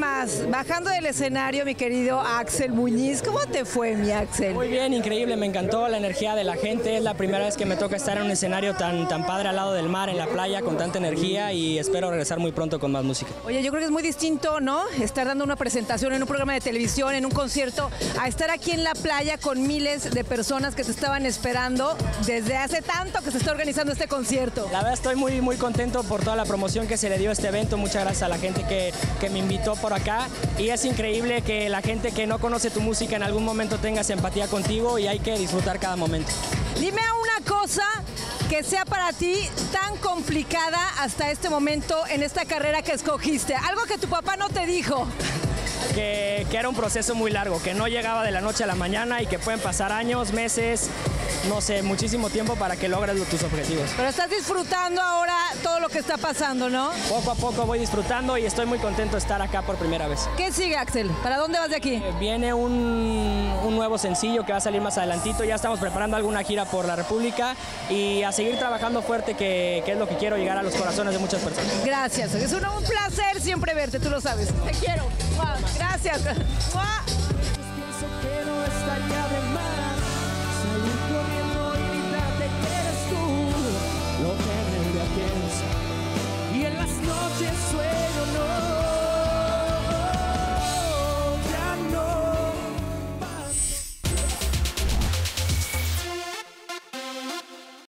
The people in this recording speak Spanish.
más, bajando del escenario, mi querido Axel Muñiz, ¿cómo te fue, mi Axel? Muy bien, increíble, me encantó la energía de la gente, es la primera vez que me toca estar en un escenario tan padre al lado del mar, en la playa, con tanta energía y espero regresar muy pronto con más música. Oye, yo creo que es muy distinto, ¿no? Estar dando una presentación en un programa de televisión, en un concierto, a estar aquí en la playa con miles de personas que te estaban esperando desde hace tanto que se está organizando este concierto. La verdad estoy muy contento por toda la promoción que se le dio a este evento, muchas gracias a la gente que me invitó por acá y es increíble que la gente que no conoce tu música en algún momento tenga empatía contigo y hay que disfrutar cada momento. Dime una cosa que sea para ti tan complicada hasta este momento en esta carrera que escogiste, algo que tu papá no te dijo. Que era un proceso muy largo, que no llegaba de la noche a la mañana y que pueden pasar años, meses, no sé, muchísimo tiempo para que logres tus objetivos. Pero estás disfrutando ahora todo lo que está pasando, ¿no? Poco a poco voy disfrutando y estoy muy contento de estar acá por primera vez. ¿Qué sigue, Axel? ¿Para dónde vas de aquí? Viene un nuevo sencillo que va a salir más adelantito, ya estamos preparando alguna gira por la República y a seguir trabajando fuerte, que es lo que quiero, llegar a los corazones de muchas personas. Gracias, es un placer siempre verte, tú lo sabes. Te quiero. Gracias.